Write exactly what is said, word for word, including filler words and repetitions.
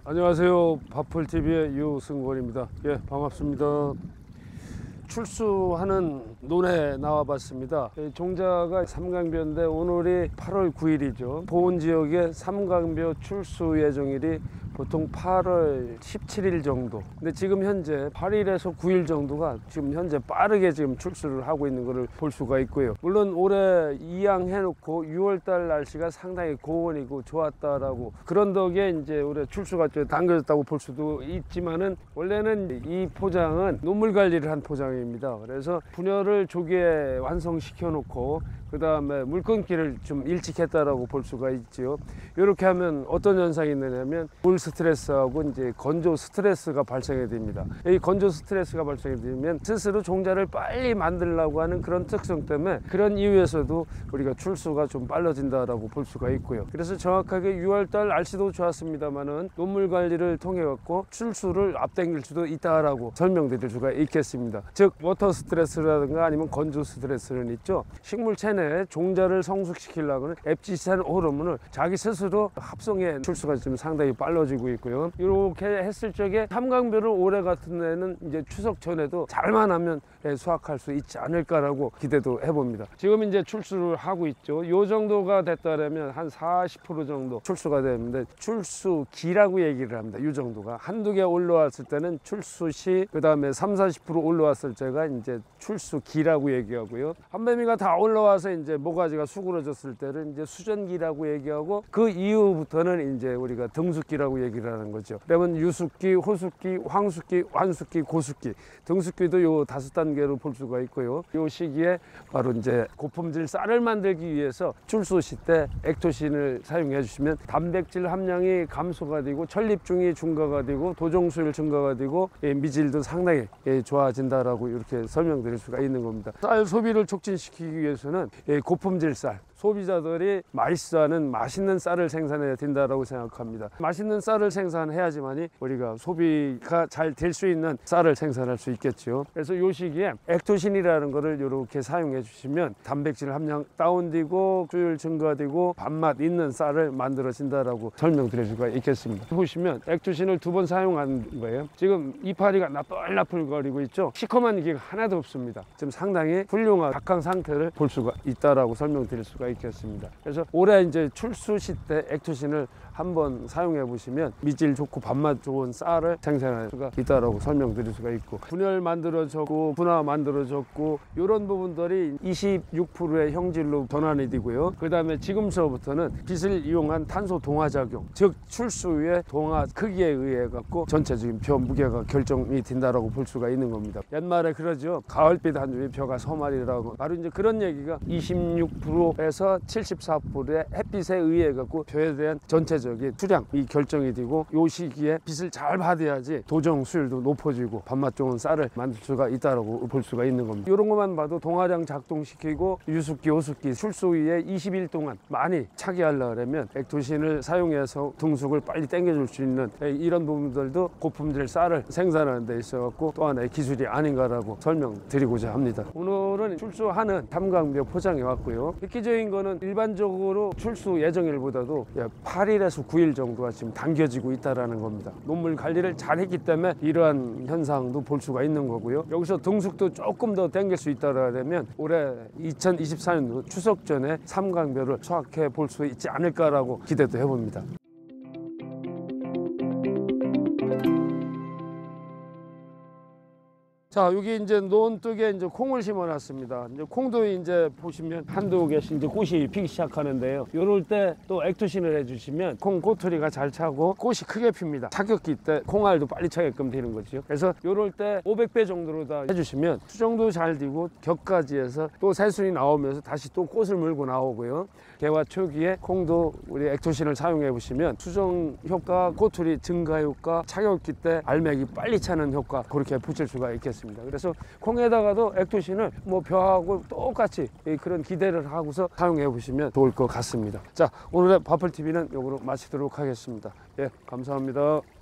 안녕하세요. 바풀티비의 유승권입니다. 예, 반갑습니다. 출수하는 논에 나와봤습니다. 종자가 삼강변인데 오늘이 팔월 구일이죠. 보온 지역의 삼강변 출수 예정일이 보통 팔월 십칠일 정도. 근데 지금 현재 팔일에서 구일 정도가 지금 현재 빠르게 지금 출수를 하고 있는 것을 볼 수가 있고요. 물론 올해 이양해놓고 유월달 날씨가 상당히 고온이고 좋았다라고 그런 덕에 이제 올해 출수가 좀 당겨졌다고 볼 수도 있지만은 원래는 이 포장은 노물 관리를 한 포장입니다. 그래서 분열을 조기에 완성시켜 놓고 그 다음에 물 끊기를 좀 일찍 했다라고 볼 수가 있지요. 이렇게 하면 어떤 현상이 있느냐면 물 스트레스하고 이제 건조 스트레스가 발생이 됩니다. 이 건조 스트레스가 발생이 되면 스스로 종자를 빨리 만들려고 하는 그런 특성 때문에 그런 이유에서도 우리가 출수가 좀 빨라진다라고 볼 수가 있고요. 그래서 정확하게 유월달 날씨도 좋았습니다만은 논물 관리를 통해 갖고 출수를 앞당길 수도 있다라고 설명드릴 수가 있겠습니다. 즉 워터 스트레스라든가 아니면 건조 스트레스는 있죠. 식물 체내 종자를 성숙시키려고는 앱지산 호르몬을 자기 스스로 합성해 출수가 좀 상당히 빨라지고 있고요. 이렇게 했을 적에 삼강변을 올해 같은 데는 이제 추석 전에도 잘만 하면 수확할 수 있지 않을까라고 기대도 해봅니다. 지금 이제 출수를 하고 있죠. 이 정도가 됐다면 한 사십 퍼센트 정도 출수가 되는데 출수기라고 얘기를 합니다. 이 정도가 한두 개 올라왔을 때는 출수시, 그 다음에 삼, 사십 퍼센트 올라왔을 때가 이제 출수기라고 얘기하고요. 한뱀이가 다 올라와서 이제 모가지가 수그러졌을 때는 이제 수전기라고 얘기하고 그 이후부터는 이제 우리가 등숙기라고 얘기를 하는 거죠. 그러면 유숙기, 호숙기, 황숙기, 완숙기, 고숙기, 등숙기도 요 다섯 단계로 볼 수가 있고요. 요 시기에 바로 이제 고품질 쌀을 만들기 위해서 출수 시 때 액토신을 사용해 주시면 단백질 함량이 감소가 되고 천립중이 증가가 되고 도종수율 증가가 되고 미질도 상당히 좋아진다라고 이렇게 설명드릴 수가 있는 겁니다. 쌀 소비를 촉진시키기 위해서는 고품질 쌀, 소비자들이 맛있어하는 맛있는 쌀을 생산해야 된다고 생각합니다. 맛있는 쌀을 생산해야지만이 우리가 소비가 잘 될 수 있는 쌀을 생산할 수 있겠죠. 그래서 이 시기에 액토신이라는 것을 이렇게 사용해 주시면 단백질 함량 다운되고 수율 증가되고 밥맛 있는 쌀을 만들어진다라고 설명드릴 수가 있겠습니다. 보시면 액토신을 두 번 사용한 거예요. 지금 이파리가 나풀나풀거리고 있죠. 시커먼 기가 하나도 없습니다. 지금 상당히 훌륭한 박황 상태를 볼 수가 있다라고 설명드릴 수가 있겠습니다. 그래서 올해 이제 출수 시 때 액토신을 한번 사용해 보시면 미질 좋고 밥맛 좋은 쌀을 생산할 수가 있다라고 설명드릴 수가 있고, 분열 만들어졌고 분화 만들어졌고 이런 부분들이 이십육 퍼센트의 형질로 전환이 되고요. 그 다음에 지금서부터는 빛을 이용한 탄소 동화 작용, 즉 출수의 동화 크기에 의해 갖고 전체적인 벼 무게가 결정이 된다라고 볼 수가 있는 겁니다. 옛말에 그러죠. 가을빛 한 줄의 벼가 서말이라고. 바로 이제 그런 얘기가 이십육 퍼센트에서 칠십사 퍼센트의 햇빛에 의해 갖고 벼에 대한 전체적인 수량이 결정이 되고 이 시기에 빛을 잘 받아야지 도정 수율도 높아지고 밥맛 좋은 쌀을 만들 수가 있다고 볼 수가 있는 겁니다. 이런 것만 봐도 동화량 작동시키고 유숙기, 호숙기 출수기에 이십 일 동안 많이 차게 하려면 액토신을 사용해서 등숙을 빨리 당겨줄 수 있는 이런 부분들도 고품질 쌀을 생산하는 데 있어 갖고 또 하나의 기술이 아닌가라고 설명드리고자 합니다. 오늘은 출수하는 삼강변 포장해 왔고요. 획기적인 거는 일반적으로 출수 예정일보다도 팔일에서 구일 정도가 지금 당겨지고 있다는 겁니다. 논물 관리를 잘 했기 때문에 이러한 현상도 볼 수가 있는 거고요. 여기서 등숙도 조금 더 당길 수 있다면 올해 이천이십사 년도 추석 전에 삼강변을 수확해 볼 수 있지 않을까라고 기대도 해봅니다. 자, 여기 이제 논둑에 이제 콩을 심어놨습니다. 이제 콩도 이제 보시면 한두 개씩 이제 꽃이 피기 시작하는데요. 이럴 때 또 액토신을 해주시면 콩 꼬투리가 잘 차고 꽃이 크게 핍니다. 차격기 때 콩알도 빨리 차게끔 되는 거죠. 그래서 이럴 때 오백 배 정도로 다 해주시면 수정도 잘 되고 격까지 해서 또 새순이 나오면서 다시 또 꽃을 물고 나오고요. 개화 초기에 콩도 우리 액토신을 사용해 보시면 수정 효과, 꼬투리 증가 효과, 차격기 때 알맹이 빨리 차는 효과 그렇게 붙일 수가 있겠습니다. 그래서 콩에다가도 액토신을 뭐 벼하고 똑같이 그런 기대를 하고서 사용해 보시면 좋을 것 같습니다. 자, 오늘의 바풀티비는 이거로 마치도록 하겠습니다. 예, 감사합니다.